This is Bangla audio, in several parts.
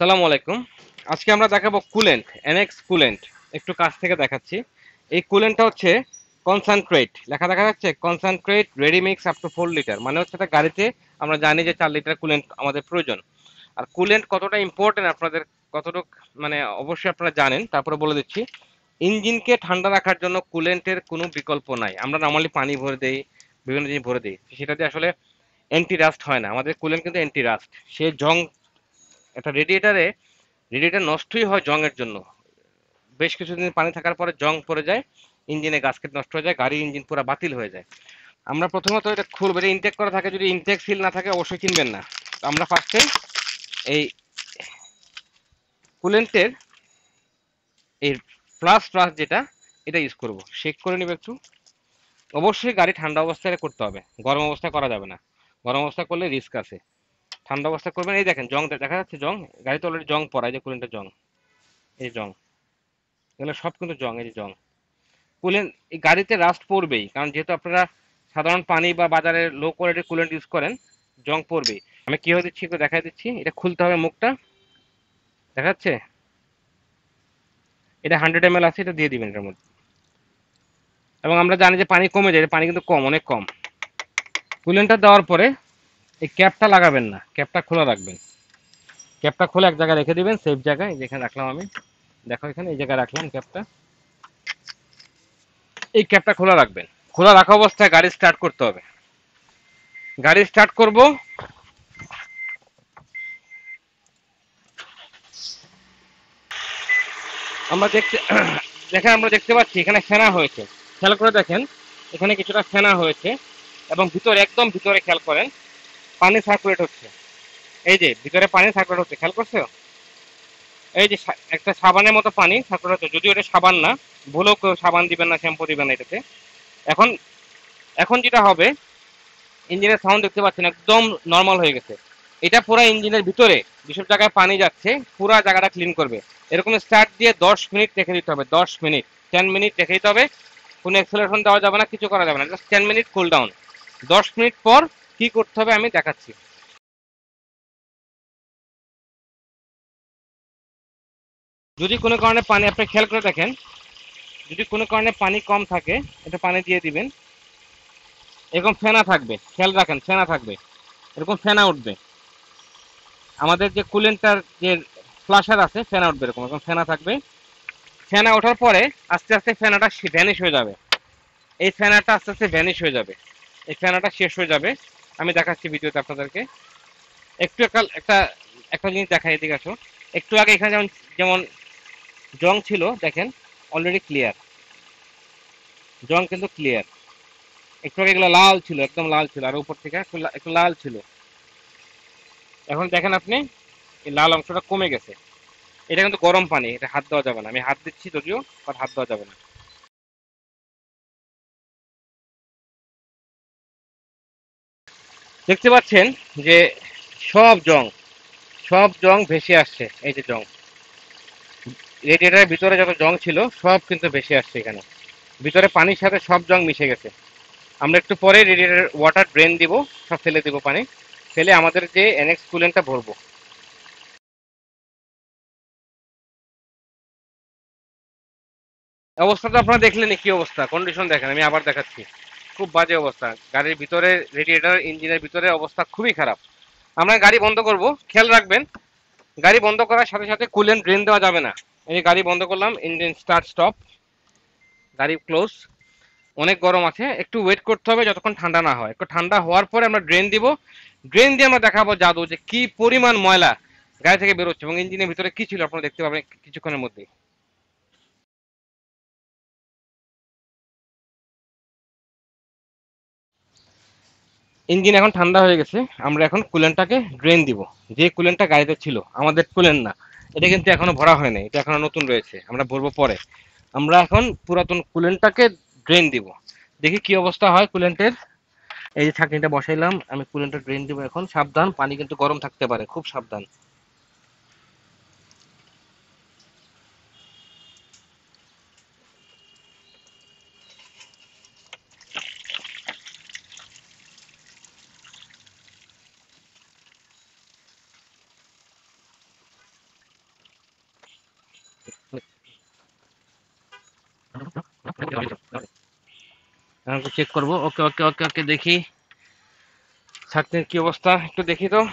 আসসালামু আলাইকুম। আজকে আমরা দেখাবো কুলেন্ট, অ্যানেক্স কুলেন্ট। একটু কাছ থেকে দেখাচ্ছি। এই কুলেন্টটা হচ্ছে কনসেনট্রেট, লেখা দেখা যাচ্ছে concentrate ready mix up to 4 litre. মানে হচ্ছে একটা গাড়িতে আমরা জানি যে 4 লিটার কুলেন্ট আমাদের প্রয়োজন। আর কুলেন্ট কতটা ইম্পর্টেন্ট আপনাদের কতটুক মানে অবশ্যই আপনারা জানেন, তারপরে বলে দিচ্ছি। ইঞ্জিনকে ঠান্ডা রাখার জন্য কুলেন্টের কোনো বিকল্প নাই। আমরা নরমালি পানি ভরে দেই, বিভিন্ন জিনিস ভরে দিই, সেটা দিয়ে আসলে অ্যান্টি রাস্ট হয় না। আমাদের কুলেন্ট কিন্তু অ্যান্টি রাস্ট। সে জং একটা রেডিয়েটর নষ্টই হয় জংয়ের জন্য। বেশ কিছুদিন পানি থাকার পরে জং পড়ে যায়, ইঞ্জিনে গাস্কেট নষ্ট হয়ে যায়, গাড়ির ইঞ্জিন পুরো বাতিল হয়ে যায়। আমরা প্রথমত এটা খুলবো, এটা ইনটেক করা থাকে, যদি ইনটেক সিল না থাকে অবশ্যই কিনবেন না। তো আমরা ফার্স্টে এই কুলেন্টের এই প্লাস প্লাস যেটা, এটা ইউজ করব। চেক করে নিব একটু। অবশ্যই গাড়ি ঠান্ডা অবস্থায় করতে হবে, গরম অবস্থায় করা যাবে না। গরম অবস্থা করলে রিস্ক আছে। ঠান্ডা অবস্থা করবেন। এই দেখেন জং দেখা যাচ্ছে, জং গাড়িতে অলরেডি জং পড়া, এই যে কুলেন্টের জং, এই জং, এগুলো সব কিন্তু জং, এই যে জং। কুলেন্ট এই গাড়িতে রাস্ট পড়বেই, কারণ যেহেতু আপনারা সাধারণ পানি বা বাজারে লো কোয়ালিটির কুলেন্ট ইউজ করেন, জং পড়বেই। আমি কিভাবে দিচ্ছি একটু দেখাই দিচ্ছি। এটা খুলতে হবে মুখটা, দেখা যাচ্ছে। এটা 100 ml আছে, এটা দিয়ে দিবেন এটার মধ্যে। এবং আমরা জানি যে পানি কমে যায়, পানি কিন্তু কম, অনেক কম। কুলেন্টটা দেওয়ার পরে এই ক্যাপটা লাগাবেন না, ক্যাপটা খোলা রাখবেন। ক্যাপটা খুলে এক জায়গায় রেখে দিবেন, সেফ জায়গায়, যেখানে রাখলাম আমি, দেখো এখানে এই জায়গায় রাখলাম ক্যাপটা। এই ক্যাপটা খোলা রাখবেন। খোলা রাখা অবস্থায় গাড়ি স্টার্ট করতে হবে। গাড়ি স্টার্ট করব। আমরা দেখতে দেখেন, আমরা দেখতে পাচ্ছি এখানে ফেনা হয়েছে। খেয়াল করে দেখেন, এখানে কিছুটা ফেনা হয়েছে। এবং ভিতরে, একদম ভিতরে খেয়াল করেন, পানি সার্কুলেট হচ্ছে। এই যে ভিতরে পানি সার্কুলেট হচ্ছে, খেয়াল করছো? এই যে একটা সাবানের মতো পানি সার্কুলেট হচ্ছে, যদিও এটা সাবান না। ভুলেও কেউ সাবান দিবেন না, শ্যাম্পু দিবেন না এটাতে। এখন এখন যেটা হবে, ইঞ্জিনের সাউন্ড দেখতে পাচ্ছেন একদম নর্মাল হয়ে গেছে। এটা পুরো ইঞ্জিনের ভিতরে যেসব জায়গায় পানি যাচ্ছে, পুরো জায়গাটা ক্লিন করবে। এরকম স্টার্ট দিয়ে 10 মিনিট রেখে দিতে হবে, 10 মিনিট, 10 মিনিট রেখে দিতে হবে। কোনো অ্যাক্সেলারেশন দেওয়া যাবে না, কিছু করা যাবে না, just 10 minute cool down. 10 minute পর কি করতে হবে আমি দেখাচ্ছি। যদি কোনো কারণে পানি, আপনি খেয়াল করে দেখেন, যদি কোনো কারণে পানি কম থাকে, এটা পানি দিয়ে দিবেন। এরকম ফেনা থাকবে, খেয়াল রাখেন, ফেনা থাকবে, এরকম ফেনা উঠবে। আমাদের যে কুলেন্টার যে ফ্লাশার আছে, ফেনা উঠবে, এরকম এরকম ফেনা থাকবে। ফেনা ওঠার পরে আস্তে আস্তে ফেনাটা ভ্যানিশ হয়ে যাবে। এই ফেনাটা আস্তে আস্তে ভ্যানিশ হয়ে যাবে, এই ফেনাটা শেষ হয়ে যাবে। আমি দেখাচ্ছি ভিডিওতে আপনাদেরকে। একটু একটা একটা জিনিস দেখাই, এদিকে আসো। একটু আগে এখানে যেমন যেমন জং ছিল, দেখেন অলরেডি ক্লিয়ার, জং কিন্তু ক্লিয়ার। একটু আগে এগুলো লাল ছিল, একদম লাল ছিল, আর উপর থেকে একটু লাল ছিল। এখন দেখেন আপনি, এই লাল অংশটা কমে গেছে। এটা কিন্তু গরম পানি, এটা হাত দেওয়া যাবে না। আমি হাত দিচ্ছি যদিও, বাট হাত দেওয়া যাবে না। দেখতে পাচ্ছেন যে সব জং, সব জং ভেসে আসছে। এই যে জং, রেডিয়েটারের ভিতরে যত জং ছিল সব কিন্তু ভেসে আসছে এখানে। ভিতরে পানির সাথে সব জং মিশে গেছে। আমরা একটু পরে রেডিয়েটার ওয়াটার ড্রেন দিব, সব ফেলে দিব পানি, ফেলে আমাদের যে এনএক্স কুলেন্টটা ভরবো। অবস্থাটা আপনারা দেখলেন, কি অবস্থা, কন্ডিশন দেখেন। আমি আবার দেখাচ্ছি, খুব বাজে অবস্থা। গাড়ির ভিতরে রেডিয়েটার ইঞ্জিনের ভিতরে অবস্থা খুবই খারাপ। আমরা গাড়ি বন্ধ করব, খেয়াল রাখবেন, গাড়ি বন্ধ করার সাথে সাথে কুলেন্ট ড্রেন দেওয়া যাবে না। এই যে গাড়ি বন্ধ করলাম, ইঞ্জিন স্টার্ট স্টপ, গাড়ি ক্লোজ। অনেক গরম আছে, একটু ওয়েট করতে হবে যতক্ষণ ঠান্ডা না হয়। একটু ঠান্ডা হওয়ার পরে আমরা ড্রেন দিব। ড্রেন দিয়ে আমরা দেখাবো জাদু, যে কি পরিমাণ ময়লা গাড়ি থেকে বেরোচ্ছে এবং ইঞ্জিনের ভিতরে কি ছিল, আপনারা দেখতে পাবেন কিছুক্ষণের মধ্যেই। ইঞ্জিন এখন ঠান্ডা হয়ে গেছে। আমরা এখন কুলেন্টটাকে ড্রেন দিব। যে কুলেন্টটা গাড়িতে ছিল, আমাদের কুলেন্ট না, এটা কিন্তু এখনো ভরা হয় নাই, এটা এখনো নতুন রয়েছে, আমরা ভরবো পরে। আমরা এখন পুরাতন কুলেন্টটাকে ড্রেন দিব, দেখি কি অবস্থা হয় কুলেন্টের। এই যে ছাঁকনিটা বসাইলাম, আমি কুলেন্টটা ড্রেন দিব এখন। সাবধান, পানি কিন্তু গরম থাকতে পারে, খুব সাবধান। চেক করবো। ওকে ওকে ওকে ওকে, দেখি ছাঁকনির কি অবস্থা একটু দেখি তো।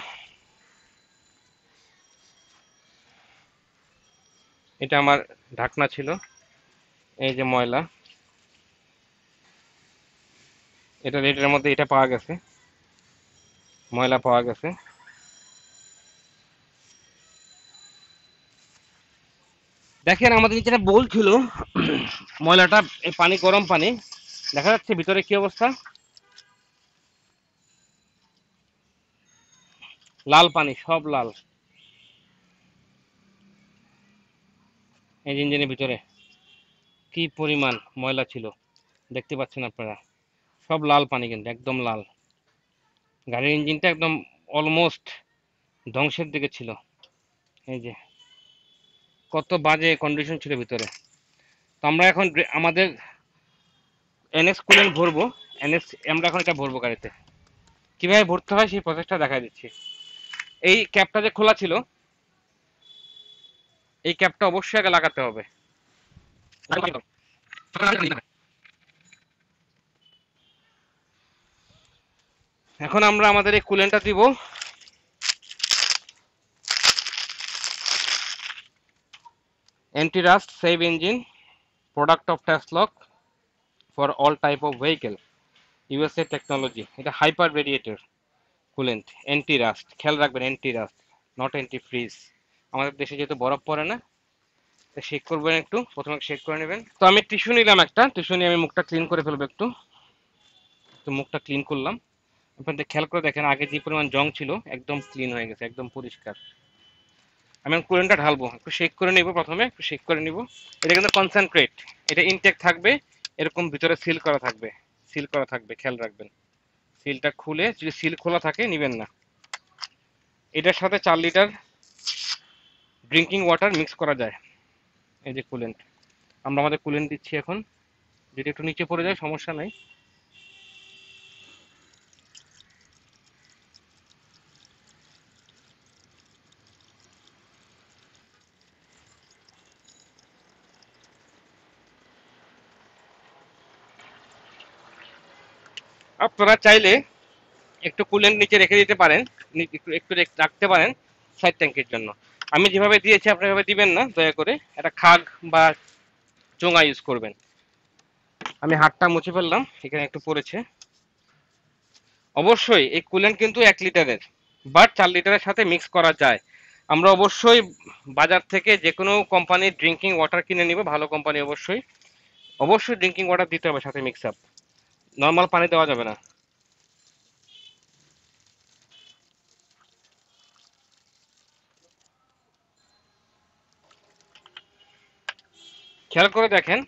এটা আমার ঢাকনা ছিল, এই যে ময়লা, এটার মধ্যে এটা পাওয়া গেছে, ময়লা পাওয়া গেছে। দেখেন আমাদের যেটা বলছিল ময়লাটা, এই পানি, গরম পানি, দেখা যাচ্ছে ভিতরে কি অবস্থা, লাল পানি, সব লাল। এই ইঞ্জিনের ভিতরে কি পরিমাণ ময়লা ছিল দেখতে পাচ্ছেন আপনারা, সব লাল পানি, কিন্তু একদম লাল। গাড়ির ইঞ্জিনটা একদম অলমোস্ট ধ্বংসের দিকে ছিল। এই যে কত বাজে কন্ডিশন ছিল ভিতরে। তো আমরা এখন আমাদের এনএক্স কুলেন্ট ভরবো। আমরা এখন এটা ভরবো গাড়িতে। কিভাবে ভরতে হয় সেই প্রসেসটা দেখাই দিচ্ছি। এই ক্যাপটা যে খোলা ছিল, এই ক্যাপটা অবশ্যই আগে লাগাতে হবে। এখন আমরা আমাদের এই কুলেন্টটা দিব। Anti rust save engine, product of Tasslock for all type of vehicle, USA technology. এটা hyper radiator coolant, anti rust. খেয়াল রাখবেন, anti rust, not anti freeze. আমাদের দেশে যেহেতু বরফ পড়ে না, তো শেক করবেন একটু, প্রথমে শেক করে নেবেন। তো আমি টিস্যু নিলাম, একটা টিস্যু নিয়ে আমি মুখটা ক্লিন করে ফেলবো একটু। তো মুখটা ক্লিন করলাম। আপনাদের খেয়াল করে দেখেন, আগে যে পরিমাণ জং ছিল একদম ক্লিন হয়ে গেছে, একদম পরিষ্কার। আমি কুলেন্টটা ঢালবো, একটু শেক করে নিব, প্রথমে একটু শেক করে নিব। এটা কিন্তু কনসেন্ট্রেট, এটা ইনটেক থাকবে, এরকম ভিতরে সিল করা থাকবে, সিল করা থাকবে, খেয়াল রাখবেন। সিলটা খুলে, যদি সিল খোলা থাকে নিবেন না। এটার সাথে 4 লিটার ড্রিঙ্কিং ওয়াটার মিক্স করা যায়। এই যে কুলেন্ট, আমরা আমাদের কুলেন্ট দিচ্ছি এখন। যদি একটু নিচে পড়ে যায় সমস্যা নাই। আপনারা চাইলে একটু কুলেন্ট নিচে রেখে দিতে পারেন, একটু একটু রাখতে পারেন সাইড ট্যাঙ্কের জন্য। আমি যেভাবে দিয়েছি আপনারা এভাবে দিবেন না, দয়া করে একটা খাগ বা চোঙা ইউজ করবেন। আমি হাতটা মুছে ফেললাম, এখানে একটু পড়েছে। অবশ্যই এই কুলেন্ট কিন্তু 1 লিটারের, বাট 4 লিটারের সাথে মিক্স করা যায়। আমরা অবশ্যই বাজার থেকে যে কোনো কোম্পানির ড্রিঙ্কিং ওয়াটার কিনে নিব, ভালো কোম্পানি অবশ্যই। অবশ্যই ড্রিঙ্কিং ওয়াটার দিতে হবে সাথে মিক্স আপ, নর্মাল পানি দেওয়া যাবে না। খেয়াল করে দেখেন,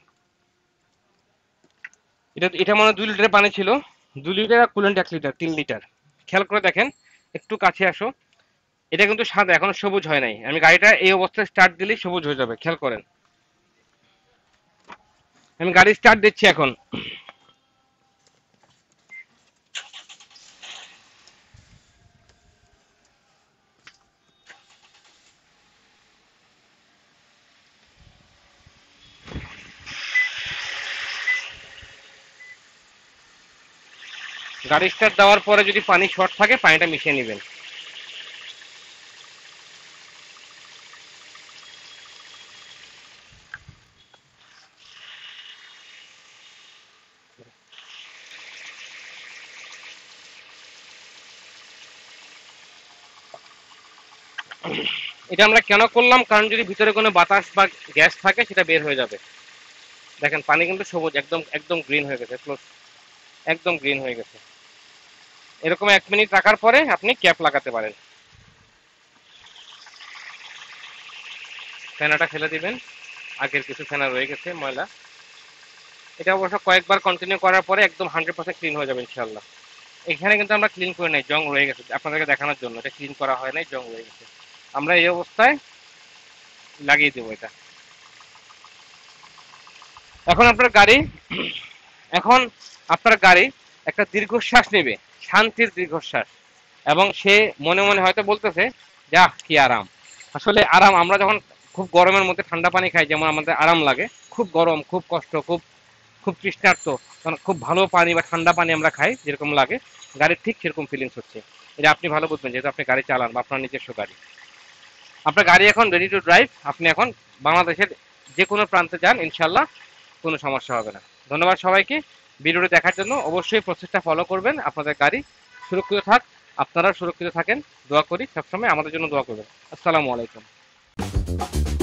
এটা মনে হয় 2 লিটারের পানি ছিল। 2 লিটার, কুলেন্ট 1 লিটার, 3 লিটার। খেয়াল করে দেখেন, একটু কাছে আসো। এটা কিন্তু সাদা, এখনো সবুজ হয় নাই। আমি গাড়িটা এই অবস্থায় স্টার্ট দিলেই সবুজ হয়ে যাবে, খেয়াল করেন। আমি গাড়ি স্টার্ট দিচ্ছি এখন। গাড়ি স্টার্ট দেওয়ার পরে যদি পানি শর্ট থাকে, পানিটা মিশিয়ে নেবেন। এটা আমরা কেন করলাম, কারণ যদি ভিতরে কোনো বাতাস বা গ্যাস থাকে সেটা বের হয়ে যাবে। দেখেন পানি কিন্তু সবুজ, একদম একদম গ্রিন হয়ে গেছে, একদম গ্রিন হয়ে গেছে। এরকম 1 মিনিট রাখার পরে আপনি ক্যাপ লাগাতে পারেন। ফেনাটা ফেলে দিবেন, আগের কিছু ফেনা রয়ে গেছে ময়লা। এটা অবশ্য কয়েকবার কন্টিনিউ করার পরে একদম 100% ক্লিন হয়ে যাবে ইনশাল্লাহ। এখানে কিন্তু আমরা ক্লিন করে নাই, জং রয়ে গেছে, আপনাদেরকে দেখানোর জন্য। এটা ক্লিন করা হয় নাই, জং রয়ে গেছে। আমরা এই অবস্থায় লাগিয়ে দেবো এটা। এখন এখন আপনার গাড়ি একটা দীর্ঘশ্বাস নেবে, শান্তির দীর্ঘশ্বাস। এবং সে মনে মনে হয়তো বলতেছে, যাহ কি আরাম। আসলে আরাম, আমরা যখন খুব গরমের মধ্যে ঠান্ডা পানি খাই যেমন আমাদের আরাম লাগে, খুব গরম, খুব কষ্ট, খুব খুব তৃষ্ণার্ত, কারণ খুব ভালো পানি বা ঠান্ডা পানি আমরা খাই যেরকম লাগে, গাড়ির ঠিক সেরকম ফিলিংস হচ্ছে। এটা আপনি ভালো বুঝবেন যেহেতু আপনি গাড়ি চালান বা আপনার নিজস্ব গাড়ি। আপনার গাড়ি এখন রেডি টু ড্রাইভ, আপনি এখন বাংলাদেশের যে কোনো প্রান্তে যান, ইনশাল্লাহ কোনো সমস্যা হবে না। ধন্যবাদ সবাইকে ভিডিওটি দেখার জন্য। অবশ্যই প্রসেসটা ফলো করবেন, আপনাদের গাড়ি সুরক্ষিত থাক, আপনারাও সুরক্ষিত থাকেন। দোয়া করি সবসময় আমাদের জন্য দোয়া করবেন। আসসালামু আলাইকুম।